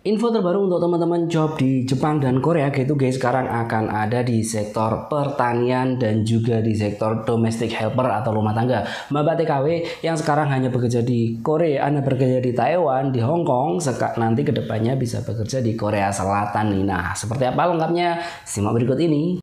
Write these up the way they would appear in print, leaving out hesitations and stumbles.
Info terbaru untuk teman-teman job di Jepang dan Korea gitu guys, sekarang akan ada di sektor pertanian dan juga di sektor domestic helper atau rumah tangga. Mbak TKW yang sekarang hanya bekerja di Korea, Anda bekerja di Taiwan, di Hong Kong, nanti kedepannya bisa bekerja di Korea Selatan nih. Nah, seperti apa lengkapnya? Simak berikut ini.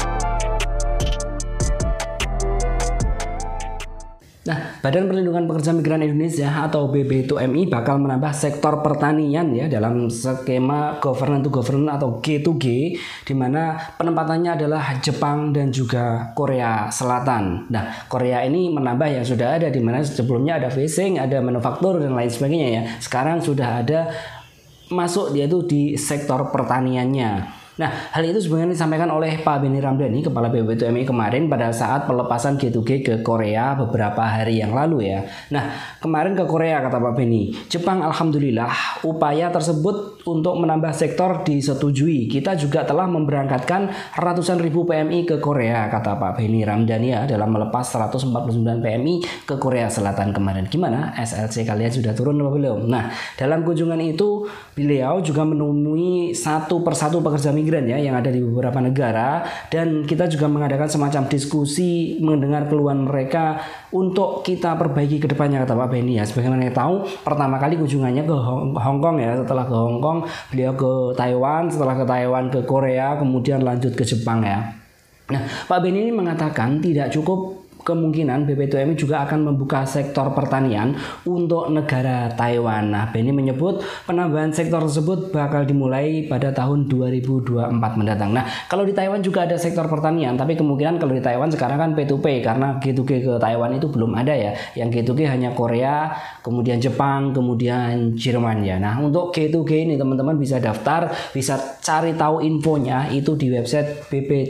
Nah, Badan Perlindungan Pekerja Migran Indonesia atau BPI2MI bakal menambah sektor pertanian ya dalam skema government to government atau G2G, di mana penempatannya adalah Jepang dan juga Korea Selatan. Nah, Korea ini menambah yang sudah ada, di mana sebelumnya ada facing, ada manufaktur dan lain sebagainya ya. Sekarang sudah ada masuk dia itu di sektor pertaniannya. Nah, hal itu sebenarnya disampaikan oleh Pak Benny Ramdhani, Kepala BPI2MI kemarin pada saat pelepasan G2G ke Korea beberapa hari yang lalu ya. Nah, kemarin ke Korea kata Pak Benny, Jepang alhamdulillah upaya tersebut untuk menambah sektor disetujui. Kita juga telah memberangkatkan ratusan ribu PMI ke Korea kata Pak Benny Ramdhani ya, dalam melepas 149 PMI ke Korea Selatan kemarin. Gimana? SLC kalian sudah turun atau belum? Nah, dalam kunjungan itu beliau juga menemui satu persatu pekerja migran ya yang ada di beberapa negara, dan kita juga mengadakan semacam diskusi mendengar keluhan mereka untuk kita perbaiki ke depannya kata Pak Benny ya. Sebagaimana kita tahu, pertama kali kunjungannya ke Hong Kong ya, setelah ke Hong Kong beliau ke Taiwan, setelah ke Taiwan ke Korea, kemudian lanjut ke Jepang ya. Nah, Pak Benny ini mengatakan tidak cukup, kemungkinan BPI2MI juga akan membuka sektor pertanian untuk negara Taiwan. Nah, Benny menyebut penambahan sektor tersebut bakal dimulai pada tahun 2024 mendatang. Nah, kalau di Taiwan juga ada sektor pertanian, tapi kemungkinan kalau di Taiwan sekarang kan P2P karena G2G ke Taiwan itu belum ada ya. Yang G2G hanya Korea, kemudian Jepang, kemudian Jerman ya. Nah, untuk G2G ini teman-teman bisa daftar, bisa cari tahu infonya itu di website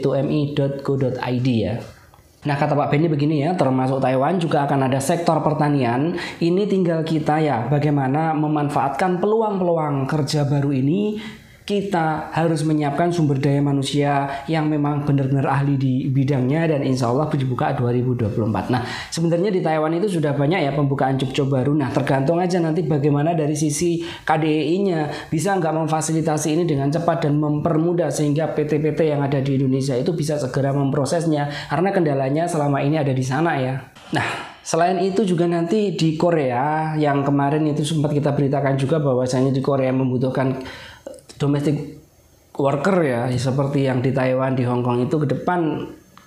bp2mi.go.id ya. Nah, kata Pak Benny begini ya, termasuk Taiwan juga akan ada sektor pertanian. Ini tinggal kita ya, bagaimana memanfaatkan peluang-peluang kerja baru ini. Kita harus menyiapkan sumber daya manusia yang memang benar-benar ahli di bidangnya, dan insya Allah dibuka 2024. Nah, sebenarnya di Taiwan itu sudah banyak ya pembukaan job-job baru. Nah, tergantung aja nanti bagaimana dari sisi KDEI-nya, bisa nggak memfasilitasi ini dengan cepat dan mempermudah sehingga PT-PT yang ada di Indonesia itu bisa segera memprosesnya, karena kendalanya selama ini ada di sana ya. Nah, selain itu juga nanti di Korea yang kemarin itu sempat kita beritakan juga bahwasanya di Korea membutuhkan domestic worker ya, seperti yang di Taiwan, di Hong Kong itu ke depan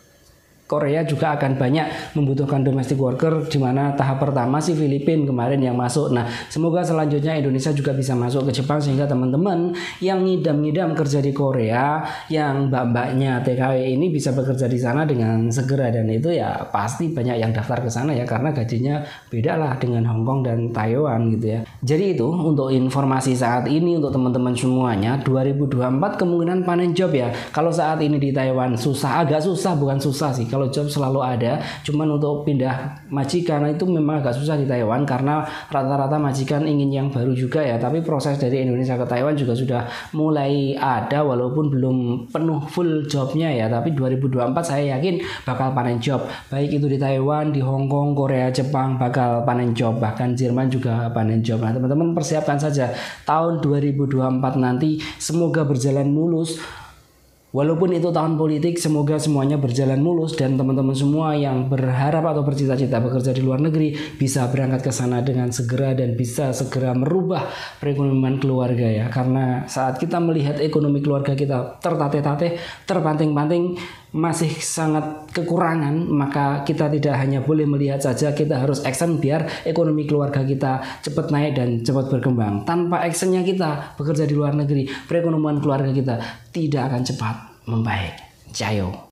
Korea juga akan banyak membutuhkan domestic worker, di mana tahap pertama sih Filipina kemarin yang masuk. Nah, semoga selanjutnya Indonesia juga bisa masuk ke Jepang sehingga teman-teman yang ngidam-ngidam kerja di Korea, yang mbak-mbaknya TKW ini bisa bekerja di sana dengan segera, dan itu ya pasti banyak yang daftar ke sana ya, karena gajinya beda lah dengan Hong Kong dan Taiwan gitu ya. Jadi itu untuk informasi saat ini untuk teman-teman semuanya. 2024 kemungkinan panen job ya. Kalau saat ini di Taiwan susah, agak susah, bukan susah sih. Kalau job selalu ada, cuman untuk pindah majikan itu memang agak susah di Taiwan karena rata-rata majikan ingin yang baru juga ya. Tapi proses dari Indonesia ke Taiwan juga sudah mulai ada, walaupun belum penuh full jobnya ya. Tapi 2024 saya yakin bakal panen job, baik itu di Taiwan, di Hong Kong, Korea, Jepang bakal panen job, bahkan Jerman juga panen job. Nah, teman-teman persiapkan saja tahun 2024 nanti, semoga berjalan mulus. Walaupun itu tahun politik, semoga semuanya berjalan mulus, dan teman-teman semua yang berharap atau bercita-cita bekerja di luar negeri bisa berangkat ke sana dengan segera dan bisa segera merubah perekonomian keluarga ya. Karena saat kita melihat ekonomi keluarga kita tertatih-tatih, terpanting-panting, masih sangat kekurangan, maka kita tidak hanya boleh melihat saja, kita harus action biar ekonomi keluarga kita cepat naik dan cepat berkembang. Tanpa actionnya kita bekerja di luar negeri, perekonomian keluarga kita tidak akan cepat membaik. Jayo.